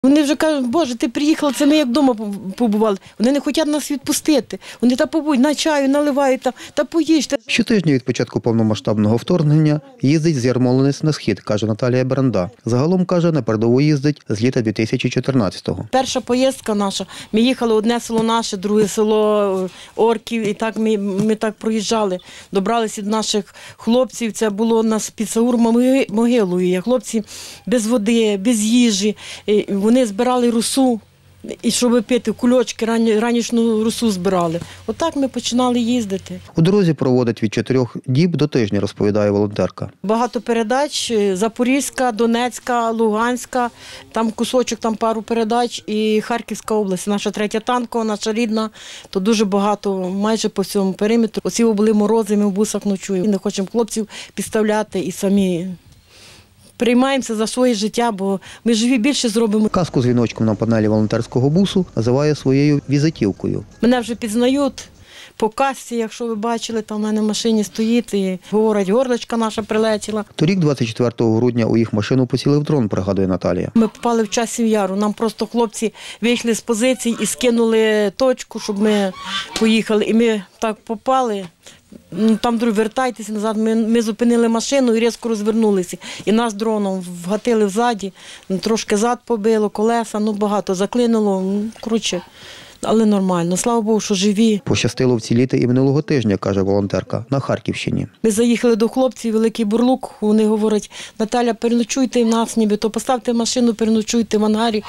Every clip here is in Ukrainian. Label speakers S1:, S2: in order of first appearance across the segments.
S1: Вони вже кажуть, Боже, ти приїхала, це ми як вдома побували. Вони не хочуть нас відпустити. Вони та побудь, на чаю наливають, та поїжте.
S2: Щотижня від початку повномасштабного вторгнення їздить з Ярмолинець на схід, каже Наталія Беренда. Загалом, каже, на передову їздить з літа 2014-го.
S1: Перша поїздка наша, ми їхали одне село наше, друге село Орків, і так ми так проїжджали. Добралися до наших хлопців, це було нас під Саур-могилою. Хлопці без води, без їжі. Вони збирали росу, і щоб пити, кульочки, ранішню росу збирали. Отак ми починали їздити.
S2: У дорозі проводить від 4 діб до тижня, розповідає волонтерка.
S1: Багато передач, Запорізька, Донецька, Луганська, там кусочок, там пару передач, і Харківська область, наша 3-я танкова, наша рідна, то дуже багато, майже по всьому периметру. Оці були морози, ми в бусах ночуємо. Не хочемо хлопців підставляти і самі приймаємося за своє життя, бо ми живі більше зробимо.
S2: Каску з віночком на панелі волонтерського бусу називає своєю візитівкою.
S1: Мене вже підзнають по касці, якщо ви бачили, там в мене в машині стоїть і говорять, горличка наша прилетіла.
S2: Торік, 24 грудня, у їх машину поцілив дрон, пригадує Наталія.
S1: Ми попали в Часів Яру, нам просто хлопці вийшли з позицій і скинули точку, щоб ми поїхали. І ми так попали. Там друг, вертайтеся назад, ми зупинили машину і різко розвернулися. І нас дроном вгатили взаді, трошки зад побило, колеса, багато заклинило, коротше, але нормально. Слава Богу, що живі.
S2: Пощастило вціліти і минулого тижня, каже волонтерка, на Харківщині.
S1: Ми заїхали до хлопців, Великий Бурлук, вони говорять, Наталя, переночуйте в нас, нібито, поставте машину, переночуйте в ангарі.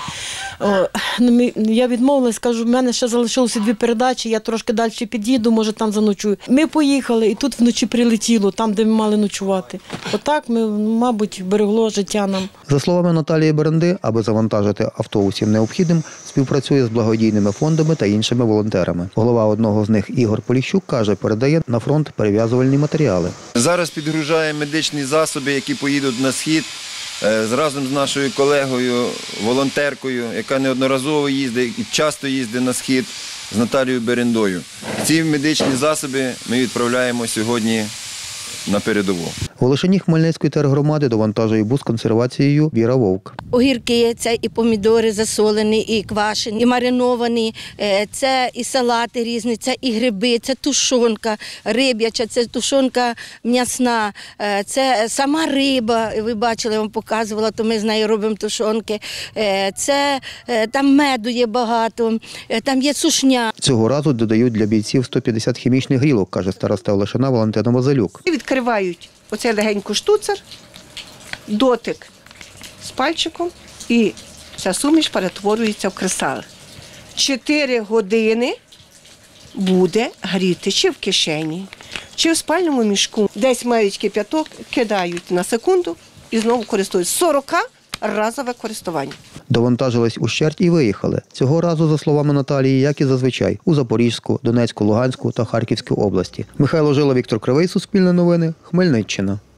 S1: Я відмовилась, кажу, в мене ще залишилося 2 передачі, я трошки далі під'їду, може там заночую. Ми поїхали, і тут вночі прилетіло, там, де ми мали ночувати. Отак ми, мабуть, берегло життя нам.
S2: За словами Наталії Беренди, аби завантажити авто усім необхідним, співпрацює з благодійними фондами та іншими волонтерами. Голова одного з них, Ігор Поліщук, каже, передає на фронт перев'язувальні матеріали.
S3: Зараз підгружаємо медичні засоби, які поїдуть на схід, разом з нашою колегою, волонтеркою, яка неодноразово їздить і часто їздить на схід, з Наталією Берендою. Ці медичні засоби ми відправляємо сьогодні на передову.
S2: В Олешині Хмельницької тергромади довантажує бус з консервацією Віра Вовк.
S4: Огірки, це і помідори засолені, і квашені, і мариновані, це і салати різні, це і гриби, це тушонка риб'яча, це тушонка м'ясна, це сама риба, ви бачили, я вам показувала, то ми з нею робимо тушонки. Це там меду є багато, там є сушня.
S2: Цього разу додають для бійців 150 хімічних грілок, каже староста Олешина Валентина Мазалюк.
S5: Відкривають оцей легенько штуцер, дотик з пальчиком, і ця суміш перетворюється в кресал. 4 години буде гріти чи в кишені, чи в спальному мішку. Десь мають кип'яток, кидають на секунду і знову користуються. 40-разове користування.
S2: Довантажились ущерть і виїхали. Цього разу, за словами Наталії, як і зазвичай, у Запорізьку, Донецьку, Луганську та Харківську області. Михайло Жила, Віктор Кривий, Суспільне новини, Хмельниччина.